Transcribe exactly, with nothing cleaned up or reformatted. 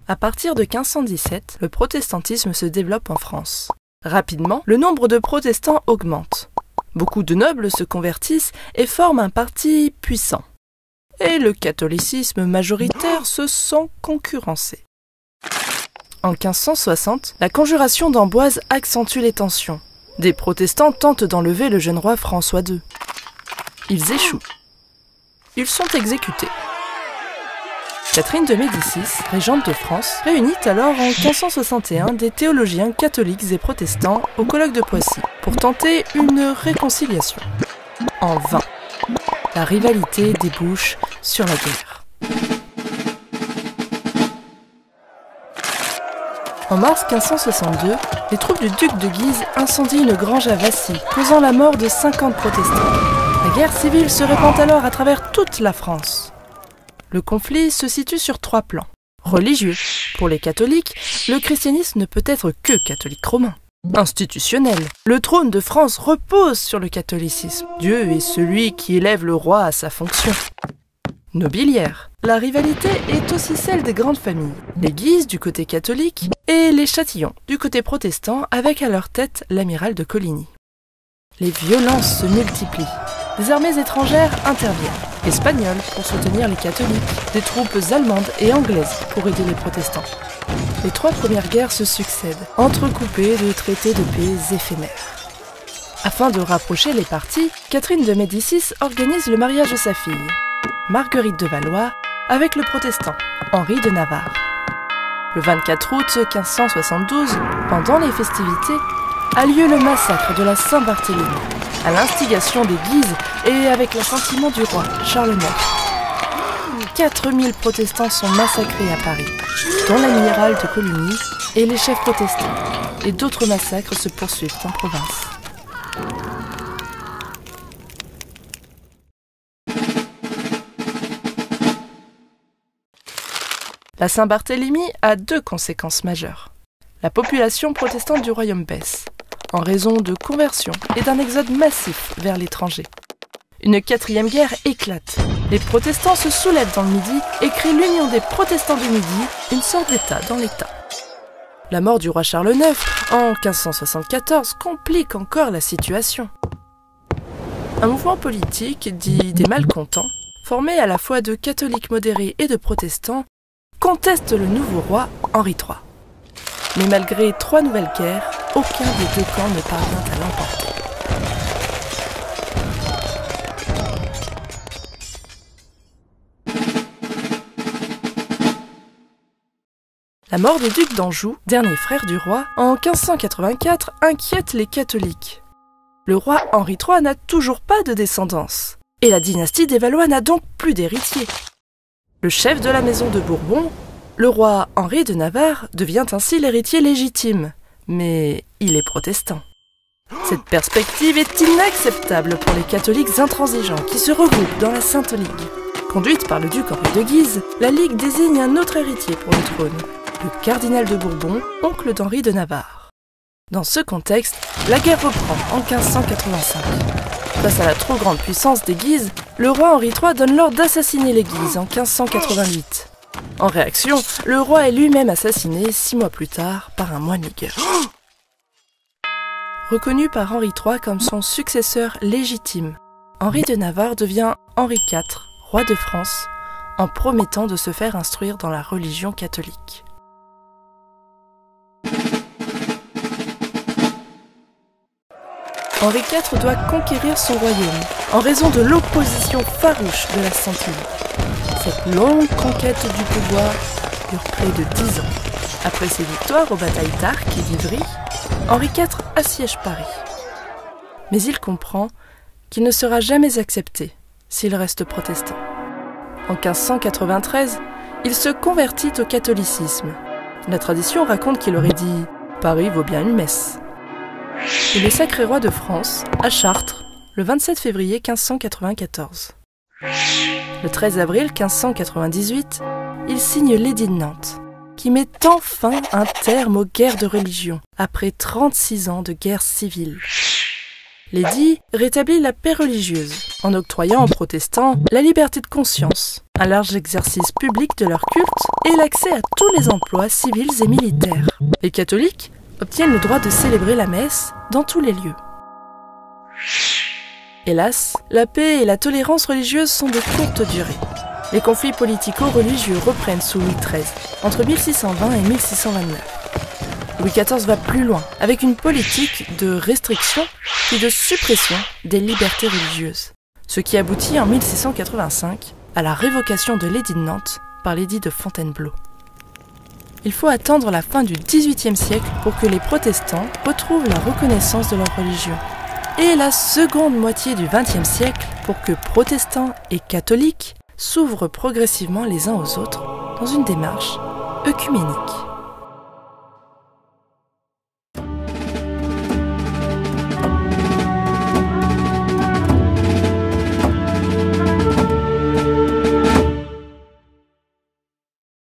À partir de quinze cent dix-sept, le protestantisme se développe en France. Rapidement, le nombre de protestants augmente. Beaucoup de nobles se convertissent et forment un parti puissant. Et le catholicisme majoritaire se sent concurrencé. En quinze cent soixante, la conjuration d'Amboise accentue les tensions. Des protestants tentent d'enlever le jeune roi François deux. Ils échouent. Ils sont exécutés. Catherine de Médicis, régente de France, réunit alors en quinze cent soixante et un des théologiens catholiques et protestants au colloque de Poissy pour tenter une réconciliation. En vain. La rivalité débouche sur la guerre. En mars quinze cent soixante-deux, les troupes du duc de Guise incendient une grange à Vassy, causant la mort de cinquante protestants. La guerre civile se répand alors à travers toute la France. Le conflit se situe sur trois plans. Religieux. Pour les catholiques, le christianisme ne peut être que catholique romain. Institutionnel. Le trône de France repose sur le catholicisme. Dieu est celui qui élève le roi à sa fonction. Nobiliaire. La rivalité est aussi celle des grandes familles. Les Guise du côté catholique et les Châtillon du côté protestant avec à leur tête l'amiral de Coligny. Les violences se multiplient. Des armées étrangères interviennent. Espagnoles pour soutenir les catholiques, des troupes allemandes et anglaises pour aider les protestants. Les trois premières guerres se succèdent, entrecoupées de traités de paix éphémères. Afin de rapprocher les parties, Catherine de Médicis organise le mariage de sa fille, Marguerite de Valois, avec le protestant, Henri de Navarre. Le vingt-quatre août quinze cent soixante-douze, pendant les festivités, a lieu le massacre de la Saint-Barthélemy, à l'instigation des Guises et avec l'assentiment du roi Charles neuf. quatre mille protestants sont massacrés à Paris, dont l'amiral de Coligny et les chefs protestants, et d'autres massacres se poursuivent en province. La Saint-Barthélemy a deux conséquences majeures. La population protestante du royaume baisse, en raison de conversions et d'un exode massif vers l'étranger. Une quatrième guerre éclate. Les protestants se soulèvent dans le Midi et créent l'Union des protestants du Midi, une sorte d'État dans l'État. La mort du roi Charles neuf, en quinze cent soixante-quatorze, complique encore la situation. Un mouvement politique, dit des malcontents, formé à la fois de catholiques modérés et de protestants, conteste le nouveau roi Henri trois. Mais malgré trois nouvelles guerres, aucun des deux camps ne parvient à l'emporter. La mort du duc d'Anjou, dernier frère du roi, en quinze cent quatre-vingt-quatre, inquiète les catholiques. Le roi Henri trois n'a toujours pas de descendance, et la dynastie des Valois n'a donc plus d'héritier. Le chef de la maison de Bourbon, le roi Henri de Navarre, devient ainsi l'héritier légitime, mais il est protestant. Cette perspective est inacceptable pour les catholiques intransigeants qui se regroupent dans la Sainte Ligue. Conduite par le duc Henri de Guise, la Ligue désigne un autre héritier pour le trône, le cardinal de Bourbon, oncle d'Henri de Navarre. Dans ce contexte, la guerre reprend en quinze cent quatre-vingt-cinq. Face à la trop grande puissance des Guises, le roi Henri trois donne l'ordre d'assassiner les Guises en quinze cent quatre-vingt-huit. En réaction, le roi est lui-même assassiné six mois plus tard par un moine ligueur. Reconnu par Henri trois comme son successeur légitime, Henri de Navarre devient Henri quatre, roi de France, en promettant de se faire instruire dans la religion catholique. Henri quatre doit conquérir son royaume en raison de l'opposition farouche de la Sainte Ligue. Cette longue conquête du pouvoir dure près de dix ans. Après ses victoires aux batailles d'Arques et d'Ivry, Henri quatre assiège Paris. Mais il comprend qu'il ne sera jamais accepté s'il reste protestant. En quinze cent quatre-vingt-treize, il se convertit au catholicisme. La tradition raconte qu'il aurait dit « Paris vaut bien une messe ». Il est sacré roi de France, à Chartres, le vingt-sept février quinze cent quatre-vingt-quatorze. Le treize avril quinze cent quatre-vingt-dix-huit, il signe l'édit de Nantes, qui met enfin un terme aux guerres de religion, après trente-six ans de guerre civile. L'édit rétablit la paix religieuse, en octroyant aux protestants la liberté de conscience, un large exercice public de leur culte et l'accès à tous les emplois civils et militaires. Les catholiques obtiennent le droit de célébrer la messe dans tous les lieux. Hélas, la paix et la tolérance religieuse sont de courte durée. Les conflits politico-religieux reprennent sous Louis treize, entre mille six cent vingt et mille six cent vingt-neuf. Louis quatorze va plus loin, avec une politique de restriction puis de suppression des libertés religieuses, ce qui aboutit en mille six cent quatre-vingt-cinq à la révocation de l'édit de Nantes par l'édit de Fontainebleau. Il faut attendre la fin du dix-huitième siècle pour que les protestants retrouvent la reconnaissance de leur religion, et la seconde moitié du vingtième siècle pour que protestants et catholiques s'ouvrent progressivement les uns aux autres dans une démarche œcuménique.